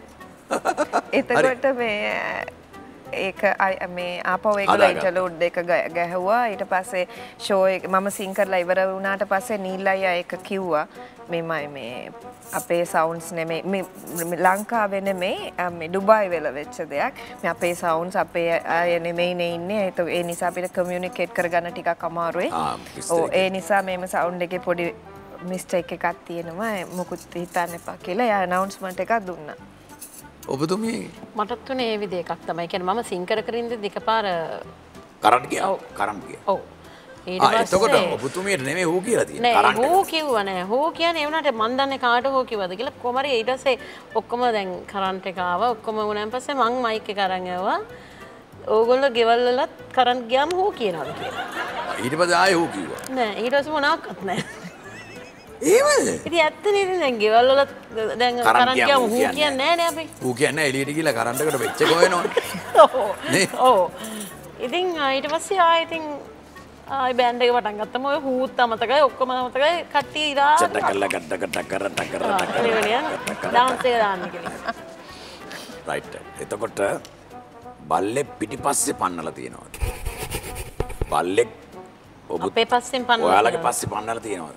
Speaker 2: එතකොට මේ ඒක මේ ආපහු ඒගොල්ලෝ ඉන්ටර්ලූඩ් එක ගැහුවා ඊට පස්සේ ෂෝ එක මම සිං කරලා ඉවර වුණාට පස්සේ නීල් අයියා ඒක කිව්වා මෙමයි මේ අපේ සවුන්ඩ්ස් නෙමෙයි මේ ලංකාවේ නෙමෙයි මේ ඩුබායි වල වෙච්ච දෙයක් මේ අපේ සවුන්ඩ්ස් අපේ අය නෙමෙයිනේ ඉන්නේ ඒ නිසා අපිට කමියුනිකේට් කරගන්න ටිකක් අමාරුයි. ඔව් ඒ නිසා මේම සවුන්ඩ් එකේ පොඩි මිස්ටේක් එකක් තියෙනවා මොකුත් හිතන්න එපා කියලා එයා ඇනවුන්ස්මන්ට් එකක් දුන්නා.
Speaker 1: ඔබතුමිය
Speaker 3: මටත් තුනේ ඒ විදිහ එකක් තමයි. කියන්නේ මම සිං කර කර ඉඳි දෙකපාර
Speaker 1: කරන්ට් ගියා. කරන්ට් ගියා.
Speaker 3: ඔව්. ඊට පස්සේ
Speaker 1: එතකොට ඔබතුමියට නෙමෙයි හූ කියලා තියෙන්නේ.
Speaker 3: නෑ හූ කිව්වා නෑ. හූ කියන්නේ ඒ වුණාට මන් දන්නේ කාට හෝ කිව්වද කියලා කොහමරි ඊට පස්සේ ඔක්කොම දැන් කරන්ට් එක ආවා. ඔක්කොම වුණාන් පස්සේ මං මයික් එක අරන් ආවා. ඕගොල්ලෝ ගෙවල් වලත් කරන්ට් ගියාම හූ කියනවාද කියලා.
Speaker 1: ඊට පස්සේ ආයෙ හූ කිව්වා.
Speaker 3: නෑ ඊට පස්සේ මොනවත් නෑ.
Speaker 1: ඒවද?
Speaker 3: ඉතින් ඇත්තනේ දැන් ගෙවල් වල දැන් කරන්ට් ගියාම හූ කියන්නේ නෑනේ අපි.
Speaker 1: හූ කියන්නේ එළියට ගිහලා කරන්ට් එකට වෙච්ච එක වෙනවනේ.
Speaker 3: ඔව්. ඔව්. ඉතින් ඊට පස්සේ ආයෙ ඉතින් ආයි බෑන්ඩ් එක පටන් ගත්තම ඔය හූත් අමතකයි ඔක්කොම අමතකයි කට්ටිය ඉරා
Speaker 1: චට කරලා ටකර
Speaker 3: ඩාන්ස් එක දාන්න කියලා.
Speaker 1: රයිට්. එතකොට බල්ලෙක් පිටිපස්සේ පන්නලා තියෙනවා. බල්ලෙක් ඔබ
Speaker 3: අපේ පස්සෙන් පන්නලා
Speaker 1: ඔයාලගේ පස්සේ පන්නලා තියෙනවද?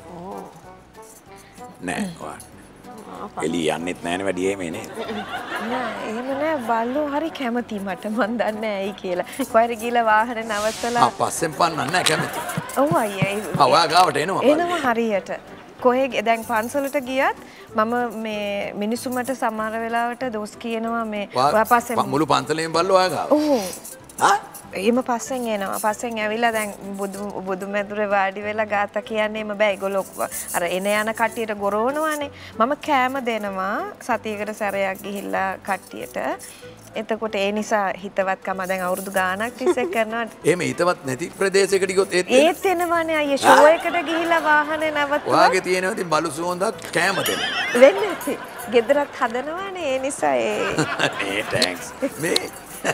Speaker 1: නෑ ඔයාලා. එළිය යන්නෙත් නෑනේ වැඩි එහෙම නේ.
Speaker 2: නෑ එහෙම නෑ බල්ලෝ හරි කැමති මට මන් දන්නේ ඇයි කියලා. කොහරි ගිහලා වාහනේ නවත්තලා
Speaker 1: පස්සෙන් පන්නන්න නෑ කැමති.
Speaker 2: ඔව් අයියේ.
Speaker 1: ඔයා ගාවට එනවා.
Speaker 2: එනවා හරියට. කොහේ දැන් පන්සලට ගියත් මම මේ මිනිස්සුන්ට සමහර වෙලාවට දොස් කියනවා මේ ඔයා පස්සෙන්
Speaker 1: මුළු පන්සලේම බල්ලෝ ඔයා ගාව.
Speaker 2: ඔව්. එහෙම පස්සෙන් එනවා. පස්සෙන් ඇවිල්ලා දැන් බුදු මැදුරේ වාඩි වෙලා ගාථා කියන්නේම බෑ. ඒගොල්ලෝ අර එන යන කට්ටියට ගොරවනවානේ. මම කෑම දෙනවා සතියකට සැරයක් ගිහිල්ලා කට්ටියට. එතකොට ඒ නිසා හිතවත්කම දැන් අවුරුදු ගාණක් තිස්සේ කරනවා.
Speaker 1: එහෙම හිතවත් නැති ප්‍රදේශයකට ගියොත්
Speaker 2: ඒත් එනවනේ අයියේ ෂෝ එකට ගිහිල්ලා වාහනේ නවත්තුවා.
Speaker 1: ඔයාගේ තියෙනවා ඉතින් බලු සුවඳක් කෑම දෙන්න.
Speaker 2: වෙන්නේ නැති. ගෙදරත් හදනවානේ ඒ නිසා
Speaker 1: මේ ටැන්ක්ස්. මේ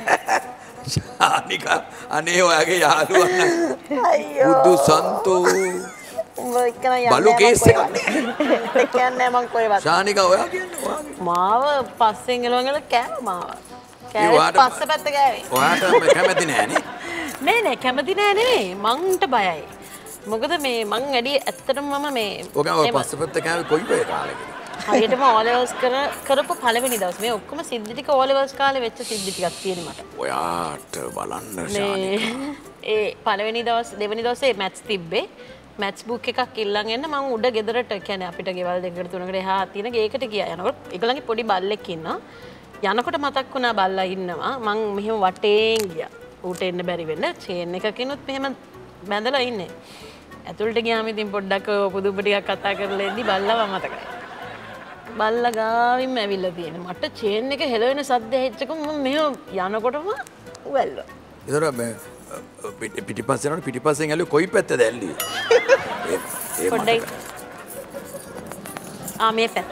Speaker 1: ශානිකා අනේ ඔයාගේ යාළුවා නම් බුදු සන්තෝ බලු කේස් එකක්
Speaker 3: කියන්නේ මං කොහෙවත්
Speaker 1: ශානිකා ඔයා කියන්නේ
Speaker 3: මාව පස්සෙන් එළවගෙන කෑවා මාව කෑවේ පස්ස පැත්ත කෑවේ
Speaker 1: ඔයාට කැමති නෑනේ
Speaker 3: නෑ කැමති නෑ නෙවෙයි මංට බයයි මොකද මේ මං වැඩි ඇත්තටම මම මේ
Speaker 1: ඔය පස්ස පැත්ත කෑවේ කොයි වෙලේ කාලෙකද
Speaker 3: හරියටම O levels කරපු පළවෙනි දවස් මේ ඔක්කොම සිද්ධි ටික O levels කාලේ වෙච්ච සිද්ධි ටිකක් තියෙන මට.
Speaker 1: ඔයාට බලන්න ශානිකා.
Speaker 3: ඒ පළවෙනි දවස් දෙවෙනි දවසේ මැත්ස් තිබ්බේ. මැත්ස් බුක් එකක් ඉල්ලන් එන්න මම උඩ ගෙදරට කියන්නේ අපිට ගෙවල් දෙකකට තුනකට එහා තියෙන ගේකට ගියා. යනකොට ඒගොල්ලන්ගේ පොඩි බල්ලෙක් ඉන්නවා. යනකොට මතක් වුණා බල්ලා ඉන්නවා. මං මෙහෙම වටේන් ගියා. ඌට එන්න බැරි වෙන්න චේන් එකකිනුත් මෙහෙම බැඳලා ඉන්නේ. ඇතුළට ගියාම ඉතින් පොඩ්ඩක් පුදුම ටිකක් කතා කරලා ඉඳි බල්ලව මතකයි. බල්ලා ගාවින්ම ඇවිල්ලා තියෙන මට චේන් එක හෙලවෙන සද්ද ඇහිච්චකම මම මෙහෙම යනකොටම වැල්ලුවා.
Speaker 1: ඒතර මේ පිටිපස්සෙන් යනකොට පිටිපස්සෙන් ඇල්ලුවේ කොයි පැත්තද ඇල්ලුවේ? ඒ
Speaker 3: පොඩ්ඩයි. මේ පැත්ත.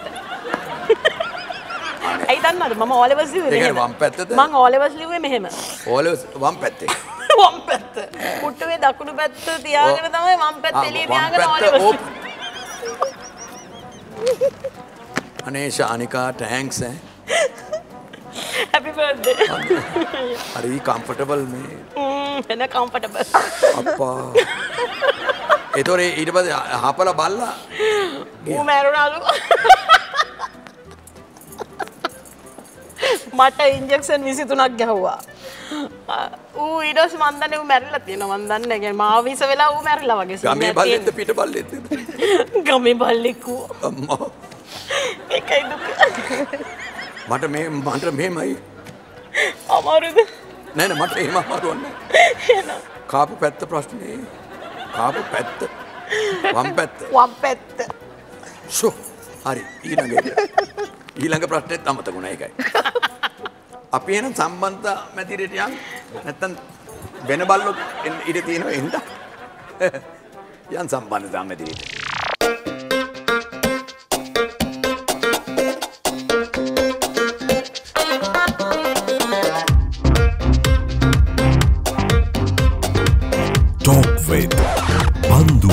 Speaker 3: ඇයි දන්නවද මම O levels ලිව්වේ
Speaker 1: මෙහෙම. ඒ කියන්නේ වම් පැත්තද?
Speaker 3: මම O levels ලිව්වේ මෙහෙම.
Speaker 1: O levels වම් පැත්තේ.
Speaker 3: වම් පැත්ත. පුටුවේ දකුණු පැත්ත තියාගෙන තමයි වම් පැත්ත එළිය තියාගෙන O levels.
Speaker 1: අනේ ශානිකා ටැන්ක්ස්
Speaker 3: Happy birthday.
Speaker 1: හරි කම්ෆර්ටබල් මේ.
Speaker 3: එන කම්ෆර්ටබල්.
Speaker 1: අප්පා. ඒතොරේ ඊට පස්සේ හපලා බල්ලා
Speaker 3: ඌ මැරුණාලු. මට ඉන්ජෙක්ෂන් 23ක් ගැහුවා. ඌ ඊට පස්සේ මන් දන්නේ ඌ මැරිලා තියෙනවා මන් දන්නේ නැහැ. මාව විස වෙලා ඌ මැරිලා වගේ.
Speaker 1: ගමේ බල්ලෙක්ද පිට බල්ලෙක්ද?
Speaker 3: ගමේ බල්ලෙක් ඌ.
Speaker 1: අම්මා.
Speaker 3: ඒකයි දුක.
Speaker 1: මට මෙහෙමයි.
Speaker 3: අමාරුද?
Speaker 1: නෑ නෑ මට එහෙම අමාරුවක් නෑ. කාපු පැත්ත ප්‍රශ්නේ. කාපු පැත්ත. වම් පැත්ත.
Speaker 3: වම් පැත්ත.
Speaker 1: ෂෝ. හරි ඊළඟ ප්‍රශ්නෙත් අමතකුණා ඒකයි. අපි එන සම්බන්ධ මැදිරියට යන් නැත්තම් වෙන බල්ලොත් ඉඩ තියෙනවා එන්න. යන් සම්බන්ධ මැදිරියට.
Speaker 4: Talk with Bandu.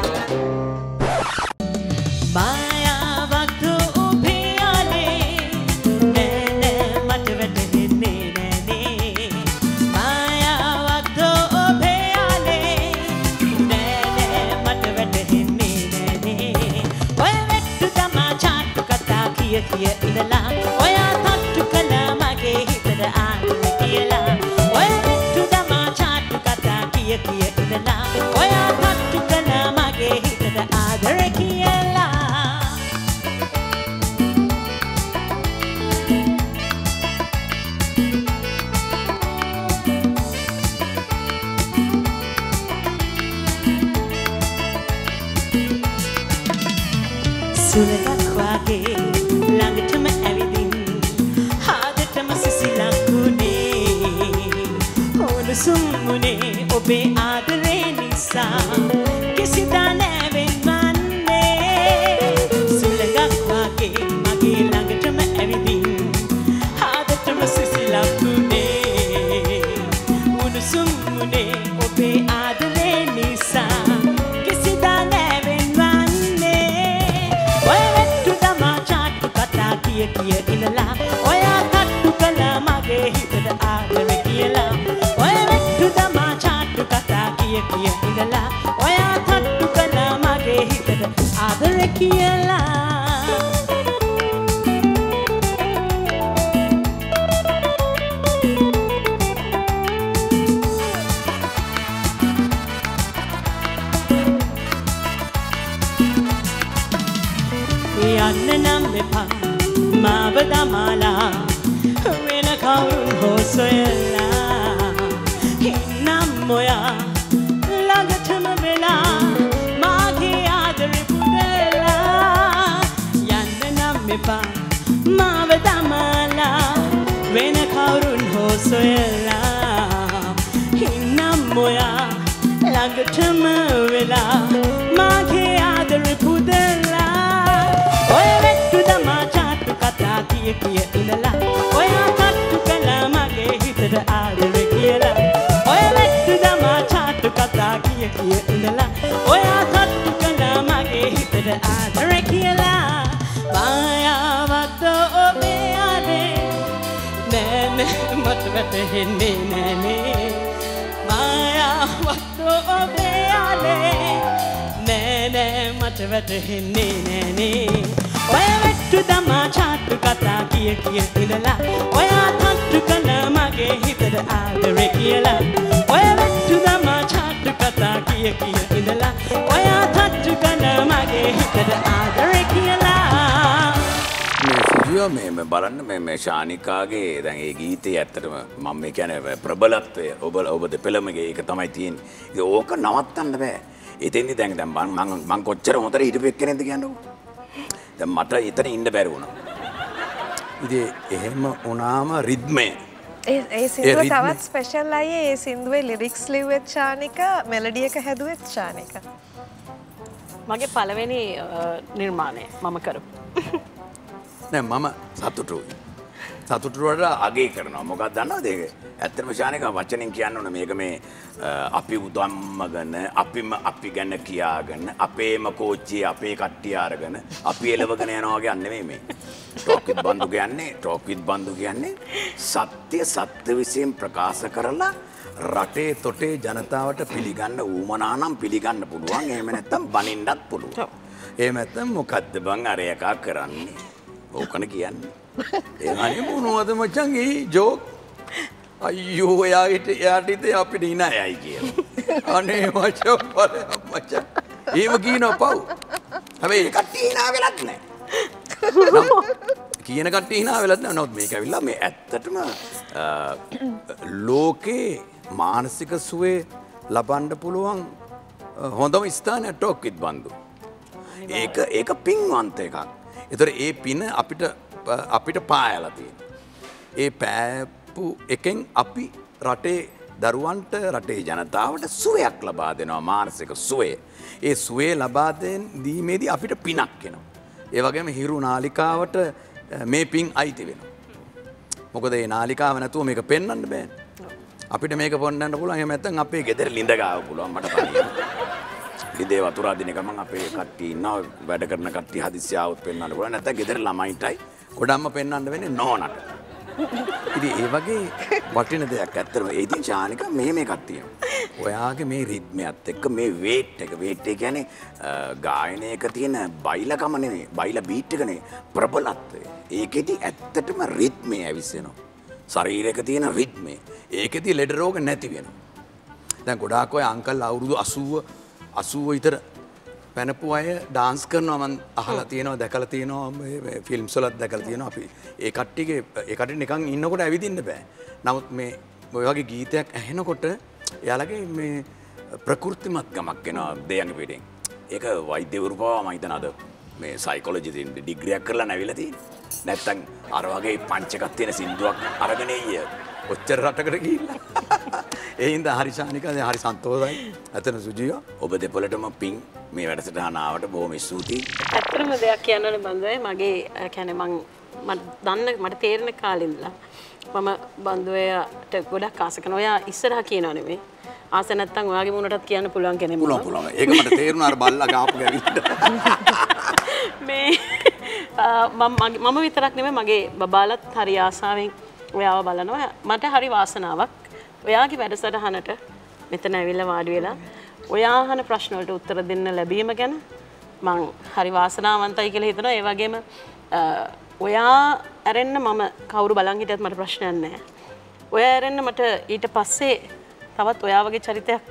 Speaker 5: සුලක් වගේ ළඟටම ඇවිදින් හදටම සිසිලකුනේ හොනුසුම් මුනේ ඔබේ ආදරේ නිසා කිසිදා නැවෙන්වන්නේ සුලක් වගේ මගේ ළඟටම ඇවිදින් හදටම සිසිලකුනේ හොනුසුම් මුනේ ඔබේ ආදරේ නිසා කිය ඉඳලා ඔයා තට්ටු කළා මගේ හිතට ආදර කියලා ඔය වැට්ටු තමා චාට්ටු කතා කිය ඉඳලා ඔයා තට්ටු කළා මගේ හිතට ආදර කියලා යන්න නම් එපා මාව දමාලා වෙන කවුරුන් හෝ සොයලා ඉන්නම් ඔයා ළඟටම වෙලා මාගේ ආදරේ පුදලා යන්න නම් එපා මාව දමාලා වෙන කවුරුන් හෝ සොයලා ඉන්නම් ඔයා ළඟටම වෙලා මාගේ ආදරේ පුදලා ඔය වැට්ටු දමා කිය ඉඳලා ඔයා තට්ටු කළා මගේ හිතට ආදර කියලා ඔය වැට්ටු දමා චාට්ටු කතා කිය ඉඳලා ඔයා තට්ටු කළා මගේ හිතට ආදර කියලා මායාවක්ද ඔබේ ආදේ නෑ නෑ මට වැටහෙන්නේ නෑනේ මායාවක්ද ඔබේ ආදේ නෑ නෑ මට වැටහෙන්නේ නෑනේ ඔය වැට්ටු දමා චාට්ටු කතා කිය ඉඳලා ඔයා තට්ටු කළා මගේ හිතට ආදර කියලා ඔය වැට්ටු දමා චාට්ටු කතා කිය ඉඳලා ඔයා තට්ටු කළා මගේ හිතට ආදර කියලා
Speaker 1: මේ සිදුව මේ බලන්න මේ ශානිකාගේ දැන් ඒ ගීතේ ඇත්තටම මම මේ කියන්නේ ප්‍රබලත්වය ඔබ දෙපළමගේ ඒක තමයි තියෙන්නේ. ඒක ඕක නවත්තන්න බෑ. එතෙන්දි දැන් මං කොච්චර හොඳට හිටපු එක්කෙනෙක්ද කියන්නකෝ. දැන් මට එතන ඉන්න බැරි වුණා. ඉතින් එහෙම වුණාම රිද්මය
Speaker 2: ඒ සින්දුව තවත් ස්පෙෂල් අයියේ ඒ සින්දුවේ ලිරික්ස් ලිව්වෙත් ශානික මෙලඩි එක හැදුවෙත් ශානික.
Speaker 3: මගේ පළවෙනි නිර්මාණය මම කරපු.
Speaker 1: නෑ මම සතුටුයි. සතුටුවට අගේ කරනවා. මොකක්ද දන්නවද ඒක? ඇත්තටම ශානික වචනෙන් කියන්න ඕන මේක මේ අපි උදම්මගෙන අපි ගැන කියාගෙන අපේම කෝච්චියේ අපේ කට්ටිය අරගෙන අපි එලවගෙන යනවා වගේ නෙමෙයි මේ. ටෝක් විත් බන්දු කියන්නේ සත්‍ය විසින් ප්‍රකාශ කරලා රටේ තොටේ ජනතාවට පිළිගන්න ඌමනා නම් පිළිගන්න පුළුවන්. එහෙම නැත්නම් බනින්නත් පුළුවන්. එහෙම නැත්නම් මොකද්ද බං අර එකක් කරන්නේ? ඕකන කියන්නේ. අනේ මොනවද මචං ඒ ජෝක් අයියෝ එයාට ඉතින් අපිට ඉනයයි කියලා අනේ මචං ඒව කියනවා පව් හැබැයි ඒ කට්ටිය hina වෙලත් නැහැ කියන කට්ටිය hina වෙලත් නැහැ නමුත් මේක ඇවිල්ලා මේ ඇත්තටම ලෝකේ මානසික සුවේ ලබන්න පුළුවන් හොඳම ස්ථානයක් ටොක් විත් බන්දු ඒක පින්වන්ත එකක් ඒතර ඒ පින අපිට පායලා තියෙනවා ඒ පෑපු එකෙන් අපි රටේ දරුවන්ට රටේ ජනතාවට සුවයක් ලබා දෙනවා මානසික සුවය ඒ සුවේ ලබා දීමේදී අපිට පිනක් එනවා ඒ වගේම හිරු නාලිකාවට මේ පින් අයිති වෙනවා මොකද මේ නාලිකාව නැතුව මේක පෙන්වන්න බෑනේ අපිට මේක පොන්නන්න පුළුවන් එහෙම නැත්නම් අපේ ගෙදර ලිඳ ගාව පුළුවන් මට පණින්න ලිඳේ වතුර අදින ගමන් අපේ කට්ටිය ඉන්නවා වැඩ කරන කට්ටිය හදිස්සිය ආවොත් පෙන්වන්න පුළුවන් නැත්නම් ගෙදර ළමයින්ටයි ගොඩක්ම පෙන්වන්න වෙන්නේ නෝනට ඉතින් ඒ වගේ වටින දෙයක් ඇත්තටම ඒ ඉතින් ශානික මේ එකක් තියෙනවා ඔයාගේ මේ රිද්මයත් එක්ක මේ වේට් එක කියන්නේ ගායනයක තියෙන බයිලකම නෙමෙයි බයිලා බීට් එක නෙමෙයි ප්‍රබලත්වය ඒකෙදි ඇත්තටම රිද්මය ඇවිස්සෙනවා ශරීරයක තියෙන රිද්මය ඒකෙදි ලෙඩ රෝග නැති වෙනවා දැන් ගොඩාක් අය අංකල් අවුරුදු 80 විතර පැනපු අය ඩාන්ස් කරනවා මම අහලා තියෙනවා දැකලා තියෙනවා මේ ෆිල්ම්ස් වලත් දැකලා තියෙනවා අපි ඒ කට්ටිය නිකන් ඉන්නකොට ඇවිදින්න බෑ නමුත් මේ ඔය වගේ ගීතයක් ඇහෙනකොට එයාලගේ මේ ප්‍රකෘතිමත් ගමක් එනවා දෙයන් පිටින් ඒක වෛද්‍යවරු පවා මම හිතන අද මේ සයිකොලොජි ඩිග්‍රියක් කරලා නැවිලා තියෙන්නේ නැත්තම් අර වගේ පංචකක් තියෙන සින්දුවක් අරගෙන ඉය ඔච්චර රටකට ගිහිල්ලා ඒ හින්දා හරි ශානිකා දැන් හරි සන්තෝෂයි අතන සුජිය ඔබ දෙපොළටම පිං මේ වැඩසටහන ආවට බොහොම ස්තුතියි
Speaker 3: ඇත්තටම දෙයක් කියන්නනේ බන්දුවේ මගේ කියන්නේ මට තේරෙන කාලේ ඉඳලා මම බන්දුවේට ගොඩක් ආස කරනවා ඔයා ඉස්සරහා කියනවා නෙමෙයි ආස නැත්තම් ඔයාගේ මුණටත් කියන්න පුළුවන් කෙනෙක්
Speaker 1: පුළුවන් ඒක මට තේරුණා අර බල්ලා ගාපු ගැවිල්ල
Speaker 3: මේ මම විතරක් නෙමෙයි මගේ බබාලත් හරි ආසාවෙන් ඔයාව බලනවා මට හරි වාසනාවක් ඔයාගේ වැඩසටහනට මෙතන ඇවිල්ලා වාඩි වෙලා ඔයා අහන ප්‍රශ්න වලට උත්තර දෙන්න ලැබීම ගැන මං හරි වාසනාවන්තයි කියලා හිතනවා ඒ වගේම ඔයා ඇරෙන්න මම කවුරු බලන් හිටියත් මට ප්‍රශ්නයක් නැහැ ඔයා ඇරෙන්න මට ඊට පස්සේ තවත් ඔයා වගේ චරිතයක්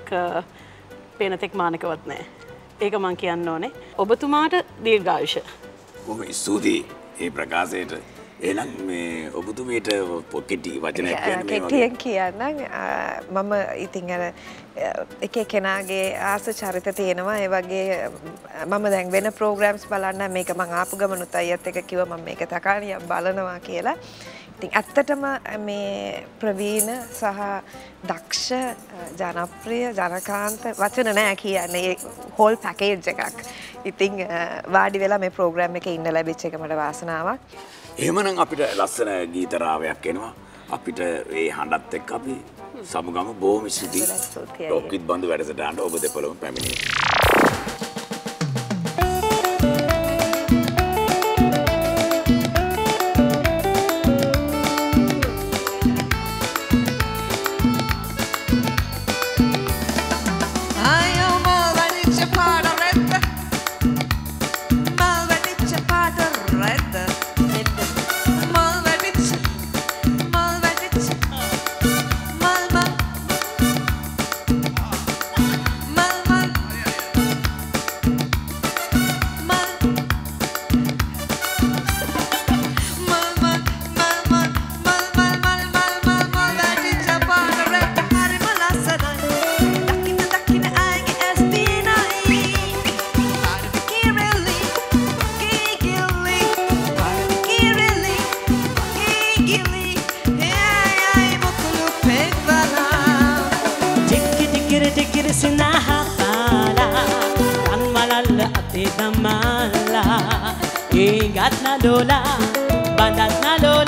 Speaker 3: පේන තෙක් මානකවත් නැහැ ඒක මං කියන්න ඕනේ ඔබතුමාට දීර්ඝායුෂ
Speaker 1: බොහොම ස්තුතියි මේ ප්‍රකාශයට එහෙනම් මේ ඔබතුමීට පොකෙටි වචනයක් කියන්න මේ වගේ
Speaker 2: කෙටියෙන් කියන්නම් මම ඉතින් අර එක කෙනාගේ ආස චරිත තියෙනවා ඒ වගේ මම දැන් වෙන ප්‍රෝග්‍රෑම්ස් බලන්න මේක මම ආපු ගමනුත් අයියත් එක්ක කිව්වා මම මේක තකාණියක් බලනවා කියලා ඉතින් ඇත්තටම මේ ප්‍රවීණ සහ දක්ෂ ජනප්‍රිය ජනකාන්ත වචන නෑ කියන්නේ ඒ හෝල් පැකේජ් එකක් ඉතින් වාඩි වෙලා මේ ප්‍රෝග්‍රෑම් එකේ ඉන්න ලැබිච්ච එක මට වාසනාවක්
Speaker 1: එහෙමනම් අපිට ලස්සන ගීතරාවයක් එනවා අපිට ඒ හඬත් එක්ක අපි සමුගම බොහොම ස්තුතියි ටොක් විත් බන්දු වැඩසටහනට ඔබ දෙපළම පැමිණියේ
Speaker 5: Ingat na lola, bandat na lola